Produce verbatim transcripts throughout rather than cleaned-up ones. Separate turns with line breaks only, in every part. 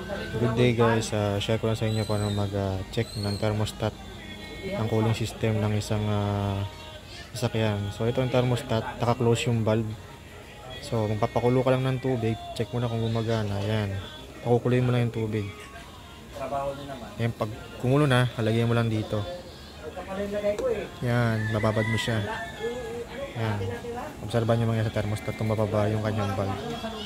Good day guys, uh, share ko lang sa inyo paano mag-check uh, ng thermostat ng cooling system ng isang uh, sasakyan. So ito yung thermostat, naka-close yung valve. So magpapakulo ka lang ng tubig, check mo na kung gumagana. Ayan, pakukuloyin mo lang yung tubig. Ayan, pag kumulo na, halagyan mo lang dito. Ayan, bababad mo siya. Ayan, obserbahan nyo mga sa thermostat kung bababa yung kanyang valve.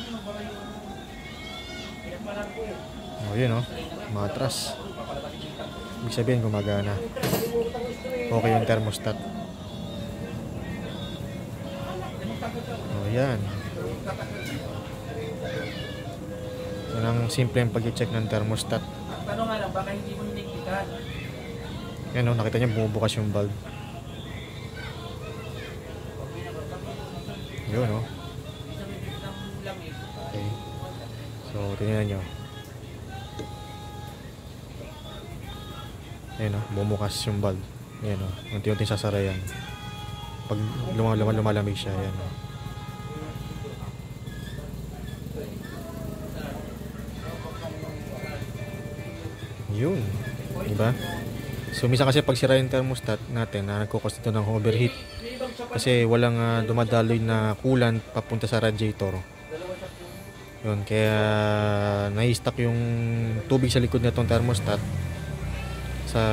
O yun o, matras. Ibig sabihin gumagana. Okay yung thermostat. O yan. Yan ang simple yung pag-check ng thermostat.
Tanong nga lang, baka hindi mo ninikita.
Yan o, nakita niyo bumubukas yung valve. Yun o. Okay. So, tingnan nyo. Ayan o, bumukas yung valve. Ayan o, unti-unti sasara yan. Pag lumalamig, lumalamig siya, ayan o. Yun, diba? So, minsan kasi pag sira yung thermostat natin, na nagkukos ito ng overheat. Kasi walang uh, dumadaloy na coolant papunta sa radiator. Yun, kaya nai-stuck yung tubig sa likod na itong thermostat sa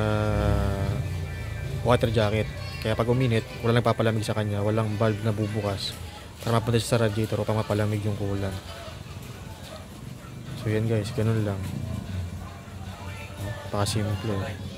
water jacket. Kaya pag uminit, wala nang papalamig sa kanya, walang valve na bubukas para mapunta siya sa radiator o pang mapalamig yung coolant. So yan guys, ganun lang. Napaka-simple.